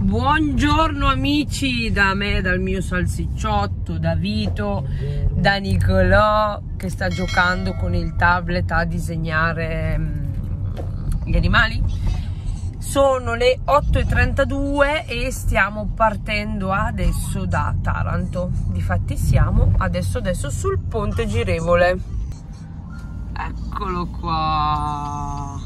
Buongiorno amici, da me, dal mio salsicciotto, da Vito, da Nicolò che sta giocando con il tablet a disegnare gli animali. Sono le 8:32 e stiamo partendo adesso da Taranto. Difatti siamo adesso sul ponte girevole. Eccolo qua.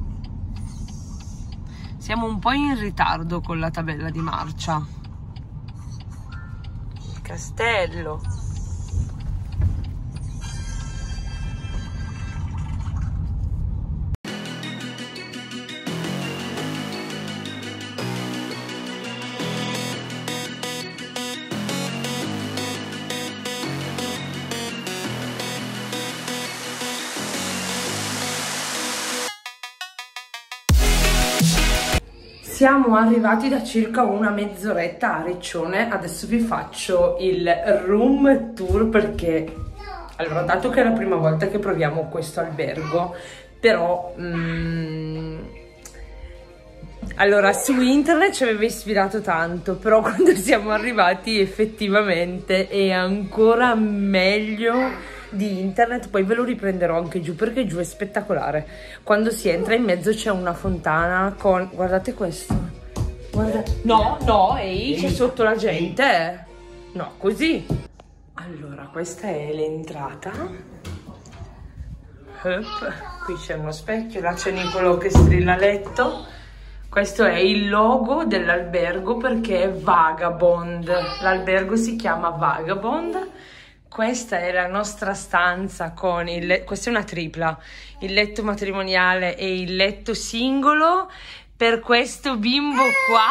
Siamo un po' in ritardo con la tabella di marcia. Il castello. Siamo arrivati da circa una mezz'oretta a Riccione. Adesso vi faccio il room tour perché, allora, dato che è la prima volta che proviamo questo albergo, però allora su internet ci aveva ispirato tanto, però quando siamo arrivati effettivamente è ancora meglio di internet. Poi ve lo riprenderò anche giù perché giù è spettacolare. Quando si entra in mezzo c'è una fontana con, guardate questo, guardate. No, ehi, c'è sotto la gente, no, così. Allora, questa è l'entrata. Qui c'è uno specchio, là c'è Nicolò che strilla a letto. Questo è il logo dell'albergo perché è Vagabond, l'albergo si chiama Vagabond. Questa è la nostra stanza con il letto, questa è una tripla, il letto matrimoniale e il letto singolo per questo bimbo qua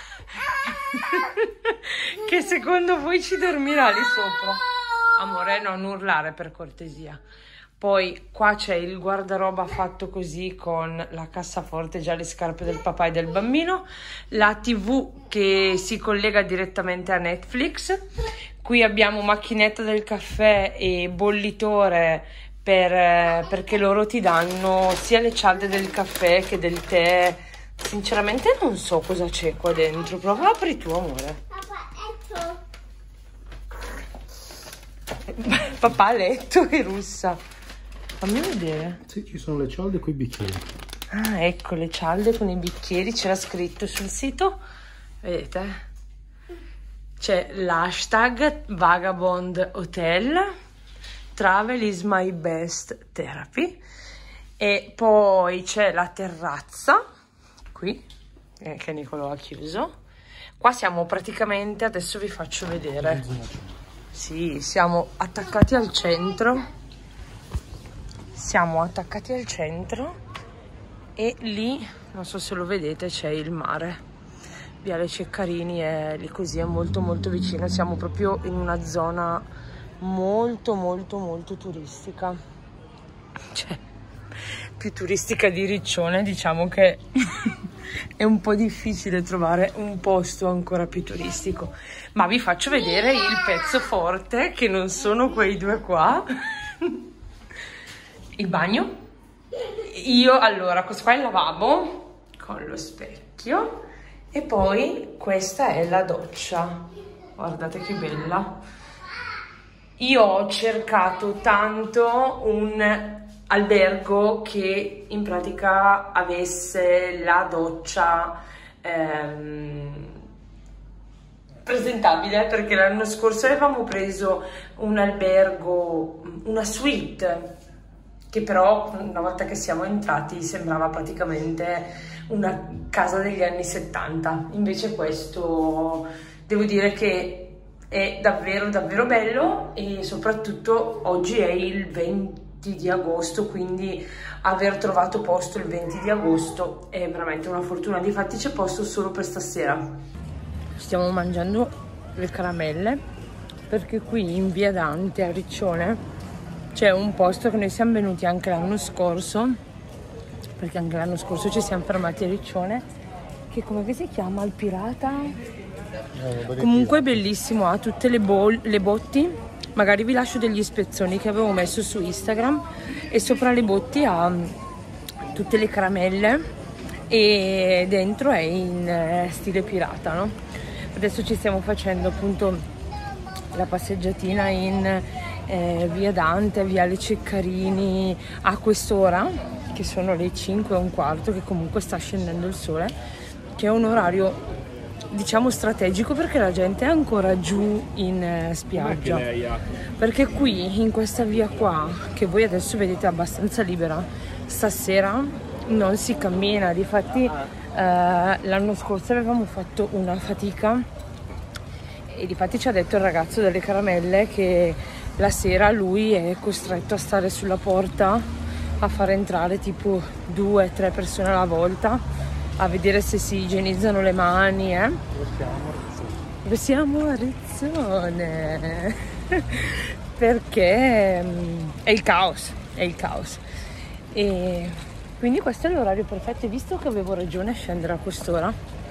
che secondo voi ci dormirà lì sopra. Amore, non urlare per cortesia. Poi qua c'è il guardaroba fatto così con la cassaforte, già le scarpe del papà e del bambino, la TV che si collega direttamente a Netflix. Qui abbiamo macchinetta del caffè e bollitore perché loro ti danno sia le cialde del caffè che del tè. Sinceramente non so cosa c'è qua dentro, prova, apri tu, amore. Papà a letto e russa. Fammi vedere. Sì, ci sono le cialde con i bicchieri. Ah, ecco le cialde con i bicchieri, c'era scritto sul sito, vedete? C'è l'hashtag Vagabond Hotel, Travel is my best therapy, e poi c'è la terrazza, qui, che Nicolò ha chiuso. Qua siamo praticamente, adesso vi faccio vedere, sì, siamo attaccati al centro, e lì, non so se lo vedete, c'è il mare. Viale Ceccarini è lì così, è molto vicino, siamo proprio in una zona molto turistica, cioè più turistica di Riccione. Diciamo che è un po' difficile trovare un posto ancora più turistico, ma vi faccio vedere il pezzo forte che non sono quei due qua. Il bagno, allora questo qua è il lavabo con lo specchio. E poi questa è la doccia, guardate che bella. Io ho cercato tanto un albergo che in pratica avesse la doccia presentabile, perché l'anno scorso avevamo preso un albergo, una suite, che però una volta che siamo entrati sembrava praticamente una casa degli anni 70. Invece questo devo dire che è davvero bello, e soprattutto oggi è il 20 di agosto, quindi aver trovato posto il 20 di agosto è veramente una fortuna. Difatti c'è posto solo per stasera. Stiamo mangiando le caramelle perché qui in via Dante a Riccione c'è un posto che noi siamo venuti anche l'anno scorso, perché anche l'anno scorso ci siamo fermati a Riccione, che come si chiama? Il Pirata? Comunque è bellissimo, ha tutte le botti, magari vi lascio degli spezzoni che avevo messo su Instagram, e sopra le botti ha tutte le caramelle e dentro è in stile pirata, no? Adesso ci stiamo facendo appunto la passeggiatina in via Dante, viale Ceccarini a quest'ora, che sono le 5:15, che comunque sta scendendo il sole, che è un orario diciamo strategico perché la gente è ancora giù in spiaggia, perché qui in questa via qua, che voi adesso vedete abbastanza libera, stasera non si cammina. Difatti l'anno scorso avevamo fatto una fatica e difatti ci ha detto il ragazzo delle caramelle che la sera lui è costretto a stare sulla porta a far entrare tipo 2 o 3 persone alla volta, a vedere se si igienizzano le mani, Siamo a Rizzone perché è il caos, e quindi questo è l'orario perfetto. E visto che avevo ragione a scendere a quest'ora,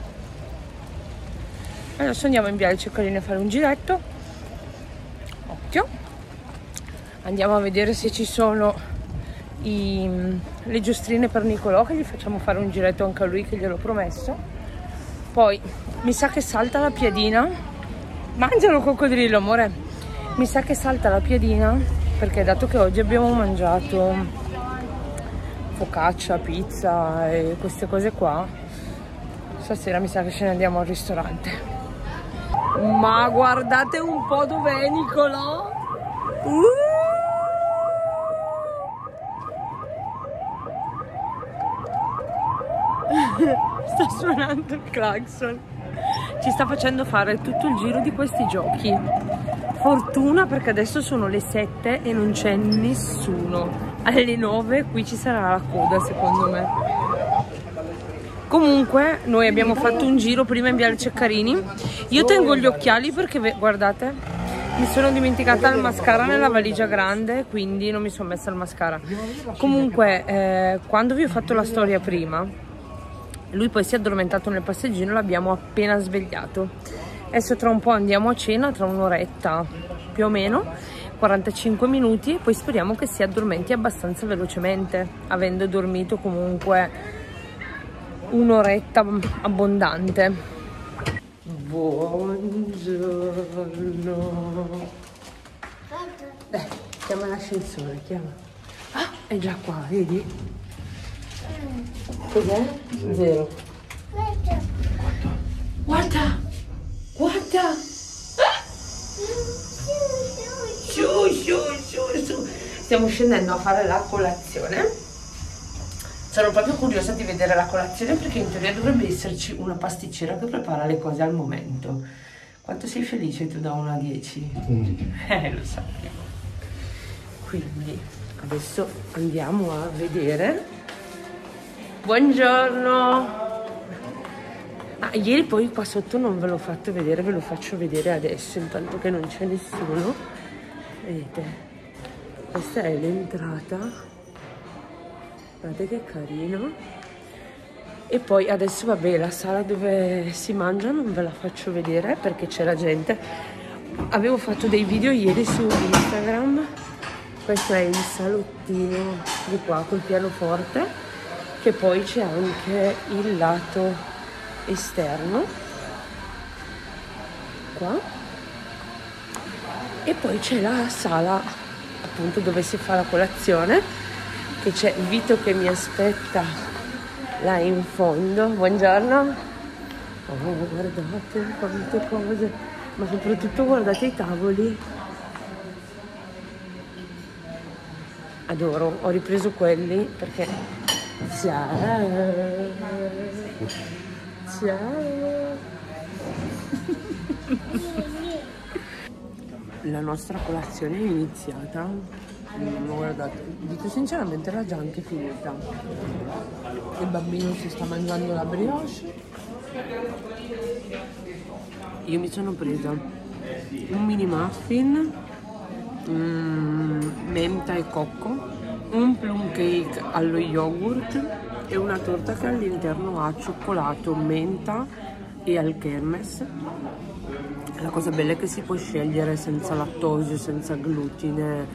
adesso andiamo in viale Ceccarini a fare un giretto. Occhio, andiamo a vedere se ci sono le giostrine per Nicolò, che gli facciamo fare un giretto anche a lui, che gliel'ho promesso. Poi mi sa che salta la piadina. Mangialo coccodrillo, amore. Mi sa che salta la piadina perché dato che oggi abbiamo mangiato focaccia, pizza e queste cose qua, stasera mi sa che ce ne andiamo al ristorante. Ma guardate un po' dov'è Nicolò. Sta suonando il clacson, ci sta facendo fare tutto il giro di questi giochi. Fortuna perché adesso sono le 7 e non c'è nessuno. Alle 9 qui ci sarà la coda secondo me. Comunque noi abbiamo fatto un giro prima in viale Ceccarini. Io tengo gli occhiali perché guardate, mi sono dimenticata il mascara nella valigia grande, quindi non mi sono messa il mascara. Comunque quando vi ho fatto la storia prima, lui poi si è addormentato nel passeggino e l'abbiamo appena svegliato. Adesso tra un po' andiamo a cena, tra un'oretta più o meno, 45 minuti, e poi speriamo che si addormenti abbastanza velocemente, avendo dormito comunque un'oretta abbondante. Buongiorno. Chiama l'ascensore, chiama. Ah, è già qua, vedi? Cos'è? 0. Guarda! Guarda! Su. Stiamo scendendo a fare la colazione. Sono proprio curiosa di vedere la colazione perché in teoria dovrebbe esserci una pasticcera che prepara le cose al momento. Quanto sei felice tu da 1 a 10? 11. Lo sappiamo. Quindi adesso andiamo a vedere. Buongiorno! Ieri poi qua sotto non ve l'ho fatto vedere, ve lo faccio vedere adesso, intanto che non c'è nessuno. Vedete, questa è l'entrata, guardate che carino. E poi adesso vabbè, la sala dove si mangia non ve la faccio vedere perché c'è la gente. Avevo fatto dei video ieri su Instagram. Questo è il salottino di qua col pianoforte, che poi c'è anche il lato esterno qua, e poi c'è la sala appunto dove si fa la colazione, che c'è Vito che mi aspetta là in fondo. Buongiorno. Oh, guardate quante cose, ma soprattutto guardate i tavoli, adoro. Ho ripreso quelli perché ciao. La nostra colazione è iniziata. Guardate, dico sinceramente era già anche finita. Il bambino si sta mangiando la brioche. Io mi sono presa un mini muffin, menta e cocco, un plum cake allo yogurt e una torta che all'interno ha cioccolato, menta e alchermes. La cosa bella è che si può scegliere senza lattosio, senza glutine,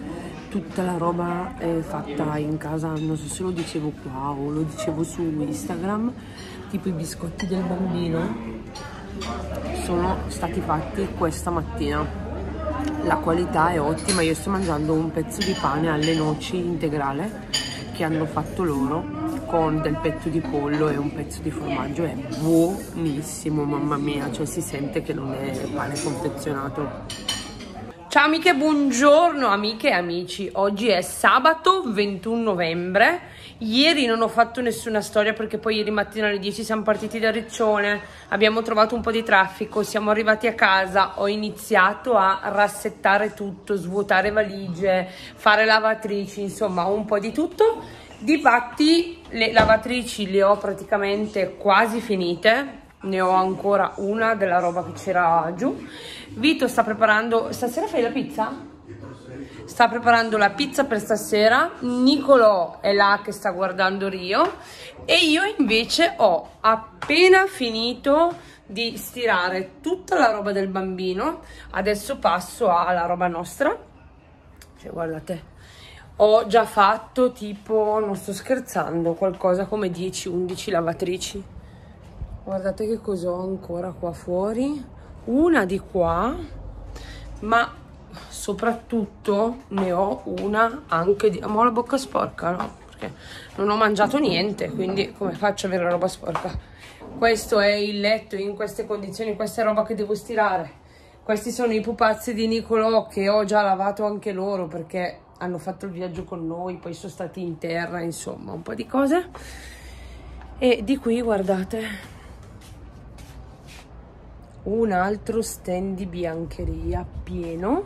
tutta la roba è fatta in casa, non so se lo dicevo qua o lo dicevo su Instagram, tipo i biscotti del bambino sono stati fatti questa mattina. La qualità è ottima, io sto mangiando un pezzo di pane alle noci integrale che hanno fatto loro con del petto di pollo e un pezzo di formaggio, è buonissimo, mamma mia, cioè si sente che non è pane confezionato. Ciao amiche, buongiorno amiche e amici, oggi è sabato 21 novembre, ieri non ho fatto nessuna storia perché poi ieri mattina alle 10 siamo partiti da Riccione, abbiamo trovato un po' di traffico, siamo arrivati a casa, ho iniziato a rassettare tutto, svuotare valigie, fare lavatrici, insomma un po' di tutto. Difatti le lavatrici le ho praticamente quasi finite, ne ho ancora una della roba che c'era giù. Vito sta preparando, stasera fai la pizza? Sta preparando la pizza per stasera, Nicolò è là che sta guardando Rio e io invece ho appena finito di stirare tutta la roba del bambino, adesso passo alla roba nostra, cioè guardate. Ho già fatto tipo, non sto scherzando, qualcosa come 10-11 lavatrici. Guardate che cosa ho ancora qua fuori. Una di qua, ma soprattutto ne ho una anche di... Ma ho la bocca sporca, no? Perché non ho mangiato niente, quindi come faccio ad avere la roba sporca? Questo è il letto in queste condizioni, questa è roba che devo stirare. Questi sono i pupazzi di Nicolò che ho già lavato anche loro perché hanno fatto il viaggio con noi, poi sono stati in terra, insomma, un po' di cose. E di qui, guardate, un altro stand di biancheria pieno.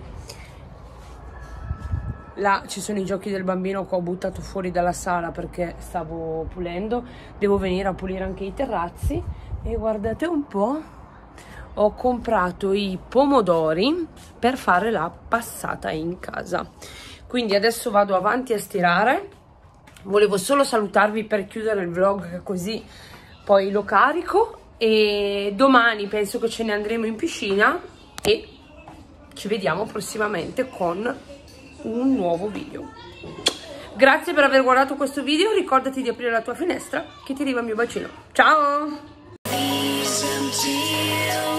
Là ci sono i giochi del bambino che ho buttato fuori dalla sala perché stavo pulendo. Devo venire a pulire anche i terrazzi. E guardate un po', ho comprato i pomodori per fare la passata in casa. Quindi adesso vado avanti a stirare. Volevo solo salutarvi per chiudere il vlog, così poi lo carico. E domani penso che ce ne andremo in piscina e ci vediamo prossimamente con un nuovo video. Grazie per aver guardato questo video, ricordati di aprire la tua finestra che ti arriva il mio bacino. Ciao!